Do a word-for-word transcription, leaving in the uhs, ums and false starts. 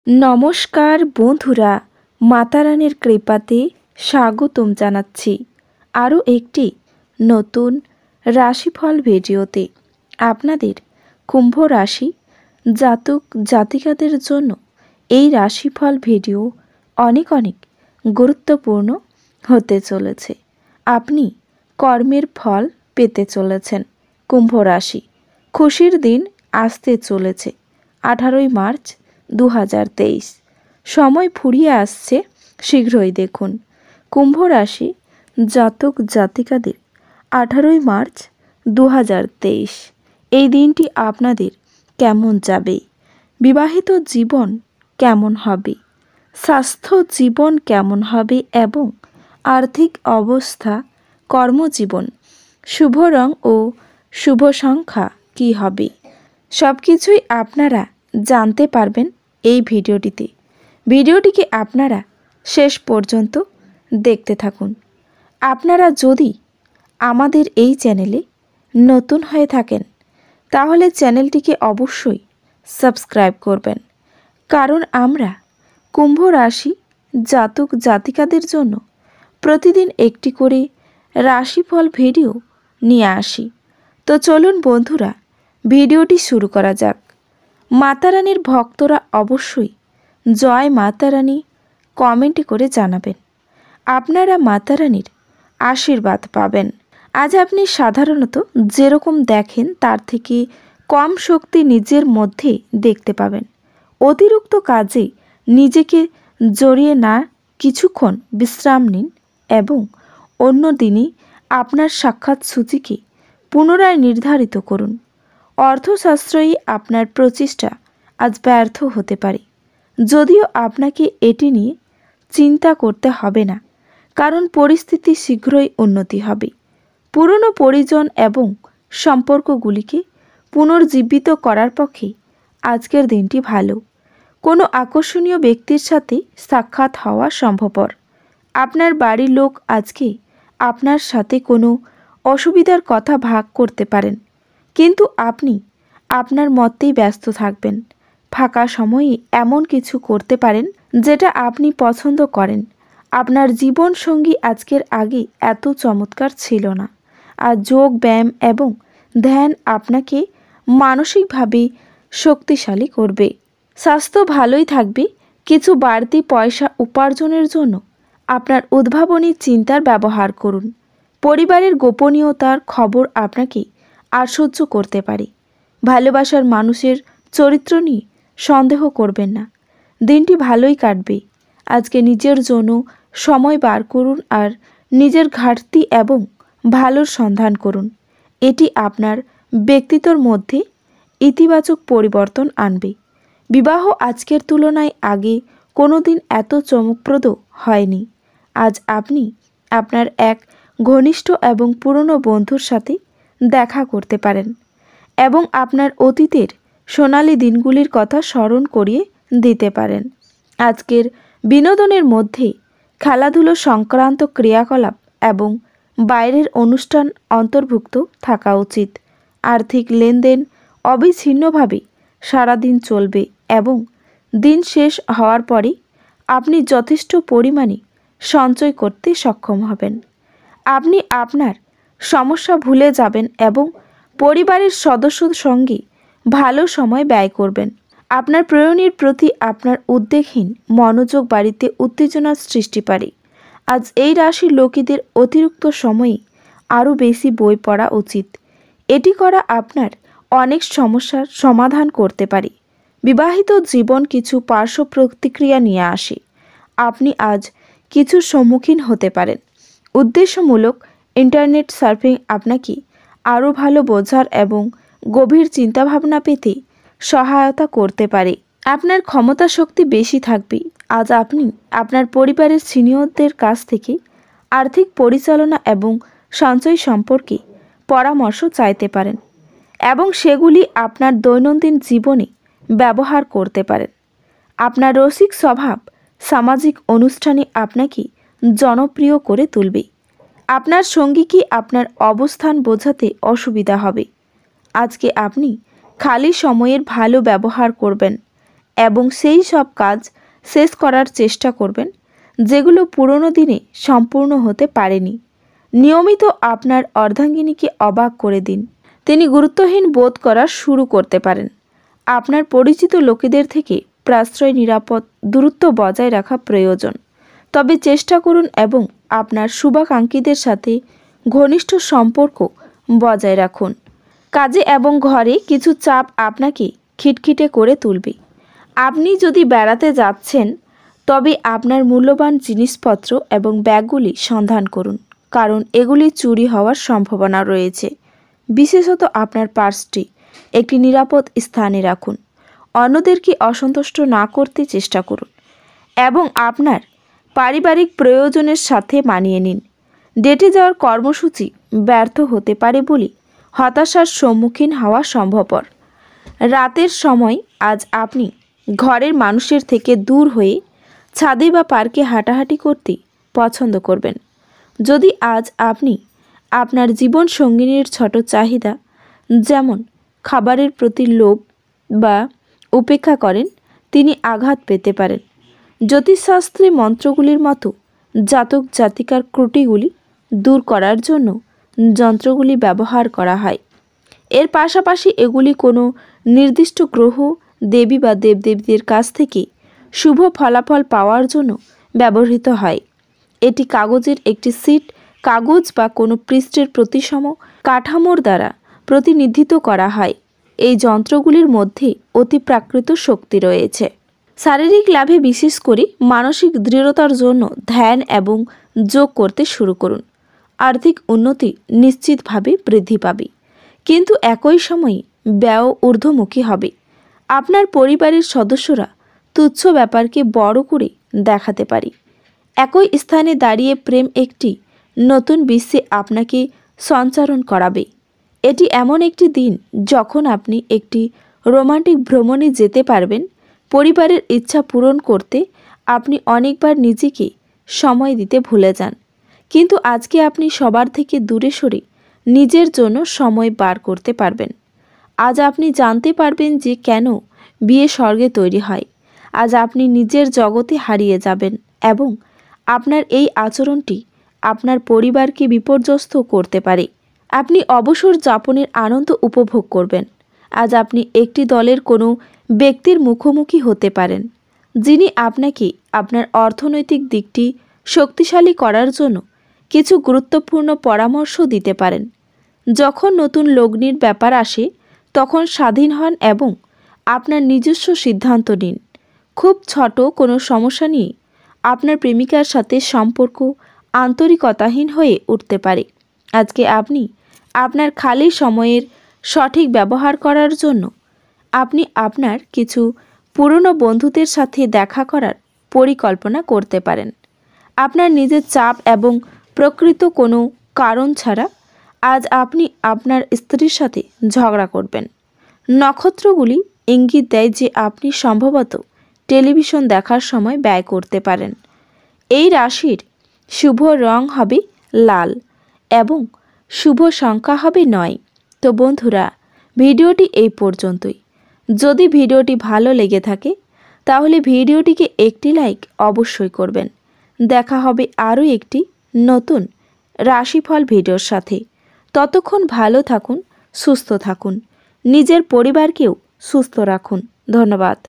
নমস্কার বন্ধুরা, মাতারানীর কৃপাতে স্বাগতম জানাচ্ছি আরও একটি নতুন রাশিফল ভিডিওতে। আপনাদের কুম্ভ রাশি জাতক জাতিকাদের জন্য এই রাশিফল ভিডিও অনেক অনেক গুরুত্বপূর্ণ হতে চলেছে। আপনি কর্মের ফল পেতে চলেছেন। কুম্ভ রাশি, খুশির দিন আসতে চলেছে। আঠারোই মার্চ দু হাজার তেইশ। সময় ফুরিয়ে আসছে শীঘ্রই। দেখুন, কুম্ভ রাশি জাতক জাতিকাদের আঠারোই মার্চ দু হাজার তেইশ এই দিনটি আপনাদের কেমন যাবে? বিবাহিত জীবন কেমন হবে? স্বাস্থ্য জীবন কেমন হবে এবং আর্থিক অবস্থা, কর্মজীবন, শুভ রং ও শুভ সংখ্যা কী হবে? সব কিছুই আপনারা জানতে পারবেন এই ভিডিওটিতে। ভিডিওটিকে আপনারা শেষ পর্যন্ত দেখতে থাকুন। আপনারা যদি আমাদের এই চ্যানেলে নতুন হয়ে থাকেন তাহলে চ্যানেলটিকে অবশ্যই সাবস্ক্রাইব করবেন, কারণ আমরা কুম্ভ রাশি জাতক জাতিকাদের জন্য প্রতিদিন একটি করে রাশিফল ভিডিও নিয়ে আসি। তো চলুন বন্ধুরা, ভিডিওটি শুরু করা যাক। মাতারানীর ভক্তরা অবশ্যই জয় মাতারানী কমেন্টে করে জানাবেন। আপনারা মাতারানীর আশীর্বাদ পাবেন। আজ আপনি সাধারণত যেরকম দেখেন তার থেকে কম শক্তি নিজের মধ্যে দেখতে পাবেন। অতিরিক্ত কাজে নিজেকে জড়িয়ে না কিছুক্ষণ বিশ্রাম নিন এবং অন্য দিনই আপনার সাক্ষাৎ সূচিকে পুনরায় নির্ধারিত করুন। অর্থশাস্ত্রই আপনার প্রচেষ্টা আজ ব্যর্থ হতে পারে, যদিও আপনাকে এটি নিয়ে চিন্তা করতে হবে না, কারণ পরিস্থিতি শীঘ্রই উন্নতি হবে। পুরনো পরিজন এবং সম্পর্কগুলিকে পুনর্জীবিত করার পক্ষে আজকের দিনটি ভালো। কোনো আকর্ষণীয় ব্যক্তির সাথে সাক্ষাৎ হওয়া সম্ভবপর। আপনার বাড়ির লোক আজকে আপনার সাথে কোনো অসুবিধার কথা ভাগ করতে পারেন, কিন্তু আপনি আপনার মতেই ব্যস্ত থাকবেন। ফাঁকা সময়ে এমন কিছু করতে পারেন যেটা আপনি পছন্দ করেন। আপনার জীবন সঙ্গী আজকের আগে এত চমৎকার ছিল না। আর যোগ ব্যায়াম এবং ধ্যান আপনাকে মানসিকভাবে শক্তিশালী করবে। স্বাস্থ্য ভালোই থাকবে। কিছু বাড়তি পয়সা উপার্জনের জন্য আপনার উদ্ভাবনী চিন্তার ব্যবহার করুন। পরিবারের গোপনীয়তার খবর আপনাকে আশ্চর্য করতে পারে। ভালোবাসার মানুষের চরিত্র নিয়ে সন্দেহ করবেন না। দিনটি ভালোই কাটবে। আজকে নিজের জন্য সময় বার করুন আর নিজের ঘাটতি এবং ভালোর সন্ধান করুন। এটি আপনার ব্যক্তিত্বের মধ্যে ইতিবাচক পরিবর্তন আনবে। বিবাহ আজকের তুলনায় আগে কোনো দিন এত চমকপ্রদ হয়নি। আজ আপনি আপনার এক ঘনিষ্ঠ এবং পুরনো বন্ধুর সাথে দেখা করতে পারেন এবং আপনার অতীতের সোনালি দিনগুলির কথা স্মরণ করিয়ে দিতে পারেন। আজকের বিনোদনের মধ্যে খেলাধুলো সংক্রান্ত ক্রিয়াকলাপ এবং বাইরের অনুষ্ঠান অন্তর্ভুক্ত থাকা উচিত। আর্থিক লেনদেন অবিচ্ছিন্নভাবে সারাদিন চলবে এবং দিন শেষ হওয়ার পরে আপনি যথেষ্ট পরিমাণে সঞ্চয় করতে সক্ষম হবেন। আপনি আপনার সমস্যা ভুলে যাবেন এবং পরিবারের সদস্যদের সঙ্গে ভালো সময় ব্যয় করবেন। আপনার প্রেরণের প্রতি আপনার উদ্বেগহীন মনোযোগ বাড়িতে উত্তেজনার সৃষ্টি পারে। আজ এই রাশির লোকেদের অতিরিক্ত সময়ে আরও বেশি বই পড়া উচিত। এটি করা আপনার অনেক সমস্যার সমাধান করতে পারে। বিবাহিত জীবন কিছু পার্শ্ব প্রতিক্রিয়া নিয়ে আসে। আপনি আজ কিছু সম্মুখীন হতে পারেন। উদ্দেশ্যমূলক ইন্টারনেট সার্ফিং আপনাকে আরও ভালো বোঝার এবং গভীর চিন্তাভাবনা পেতে সহায়তা করতে পারে। আপনার ক্ষমতা শক্তি বেশি থাকবে। আজ আপনি আপনার পরিবারের সিনিয়রদের কাছ থেকে আর্থিক পরিচালনা এবং সঞ্চয় সম্পর্কে পরামর্শ চাইতে পারেন এবং সেগুলি আপনার দৈনন্দিন জীবনে ব্যবহার করতে পারেন। আপনার রসিক স্বভাব সামাজিক অনুষ্ঠানে আপনাকে জনপ্রিয় করে তুলবে। আপনার সঙ্গীকে আপনার অবস্থান বোঝাতে অসুবিধা হবে। আজকে আপনি খালি সময়ের ভালো ব্যবহার করবেন এবং সেই সব কাজ শেষ করার চেষ্টা করবেন যেগুলো পুরনো দিনে সম্পূর্ণ হতে পারেনি। নিয়মিত আপনার অর্ধাঙ্গিনীকে অবাক করে দিন। তিনি গুরুত্বহীন বোধ করা শুরু করতে পারেন। আপনার পরিচিত লোকেদের থেকে প্রশ্রয় নিরাপদ দূরত্ব বজায় রাখা প্রয়োজন। তবে চেষ্টা করুন এবং আপনার শুভাকাঙ্ক্ষীদের সাথে ঘনিষ্ঠ সম্পর্ক বজায় রাখুন। কাজে এবং ঘরে কিছু চাপ আপনাকে খিটখিটে করে তুলবে। আপনি যদি বেড়াতে যাচ্ছেন তবে আপনার মূল্যবান জিনিসপত্র এবং ব্যাগগুলি সন্ধান করুন, কারণ এগুলি চুরি হওয়ার সম্ভাবনা রয়েছে। বিশেষত আপনার পার্সটি একটি নিরাপদ স্থানে রাখুন। অন্যদেরকে অসন্তুষ্ট না করতে চেষ্টা করুন এবং আপনার পারিবারিক প্রয়োজনের সাথে মানিয়ে নিন। ডেটে যাওয়ার কর্মসূচি ব্যর্থ হতে পারে বলে হতাশার সম্মুখীন হওয়া সম্ভবপর। রাতের সময় আজ আপনি ঘরের মানুষের থেকে দূর হয়ে ছাদে বা পার্কে হাঁটাহাঁটি করতে পছন্দ করবেন। যদি আজ আপনি আপনার জীবন সঙ্গিনীর ছোট চাহিদা যেমন খাবারের প্রতি লোভ বা উপেক্ষা করেন, তিনি আঘাত পেতে পারেন। জ্যোতিষশাস্ত্রে মন্ত্রগুলির মতো জাতক জাতিকার ত্রুটিগুলি দূর করার জন্য যন্ত্রগুলি ব্যবহার করা হয়। এর পাশাপাশি এগুলি কোনো নির্দিষ্ট গ্রহ, দেবী বা দেবদেবীদের কাছ থেকে শুভ ফলাফল পাওয়ার জন্য ব্যবহৃত হয়। এটি কাগজের একটি সিট, কাগজ বা কোনো পৃষ্ঠের প্রতিসম কাঠামোর দ্বারা প্রতিনিধিত্ব করা হয়। এই যন্ত্রগুলির মধ্যে অতিপ্রাকৃত শক্তি রয়েছে। শারীরিক লাভে বিশেষ করে মানসিক দৃঢ়তার জন্য ধ্যান এবং যোগ করতে শুরু করুন। আর্থিক উন্নতি নিশ্চিতভাবে বৃদ্ধি পাবে, কিন্তু একই সময়ে ব্যয় ঊর্ধ্বমুখী হবে। আপনার পরিবারের সদস্যরা তুচ্ছ ব্যাপারকে বড় করে দেখাতে পারে। একই স্থানে দাঁড়িয়ে প্রেম একটি নতুন বিশ্বে আপনাকে সঞ্চারণ করাবে। এটি এমন একটি দিন যখন আপনি একটি রোমান্টিক ভ্রমণে যেতে পারবেন। পরিবারের ইচ্ছা পূরণ করতে আপনি অনেকবার নিজেকে সময় দিতে ভুলে যান, কিন্তু আজকে আপনি সবার থেকে দূরে সরে নিজের জন্য সময় বার করতে পারবেন। আজ আপনি জানতে পারবেন যে কেন বিয়ে স্বর্গে তৈরি হয়। আজ আপনি নিজের জগতে হারিয়ে যাবেন এবং আপনার এই আচরণটি আপনার পরিবারকে বিপর্যস্ত করতে পারে। আপনি অবসর যাপনের আনন্দ উপভোগ করবেন। আজ আপনি একটি দলের কোনো ব্যক্তির মুখোমুখি হতে পারেন, যিনি আপনাকে আপনার অর্থনৈতিক দিকটি শক্তিশালী করার জন্য কিছু গুরুত্বপূর্ণ পরামর্শ দিতে পারেন। যখন নতুন লগ্নির ব্যাপার আসে তখন স্বাধীন হন এবং আপনার নিজস্ব সিদ্ধান্ত নিন। খুব ছোট কোনো সমস্যা নিয়ে আপনার প্রেমিকার সাথে সম্পর্ক আন্তরিকতাহীন হয়ে উঠতে পারে। আজকে আপনি আপনার খালি সময়ের সঠিক ব্যবহার করার জন্য আপনি আপনার কিছু পুরনো বন্ধুদের সাথে দেখা করার পরিকল্পনা করতে পারেন। আপনার নিজের চাপ এবং প্রকৃত কোনো কারণ ছাড়া আজ আপনি আপনার স্ত্রীর সাথে ঝগড়া করবেন। নক্ষত্রগুলি ইঙ্গিত দেয় যে আপনি সম্ভবত টেলিভিশন দেখার সময় ব্যয় করতে পারেন। এই রাশির শুভ রং হবে লাল এবং শুভ সংখ্যা হবে নয়। তো বন্ধুরা, ভিডিওটি এই পর্যন্তই। যদি ভিডিওটি ভালো লেগে থাকে তাহলে ভিডিওটিকে একটি লাইক অবশ্যই করবেন। দেখা হবে আরও একটি নতুন রাশিফল ভিডিওর সাথে। ততক্ষণ ভালো থাকুন, সুস্থ থাকুন, নিজের পরিবারকেও সুস্থ রাখুন। ধন্যবাদ।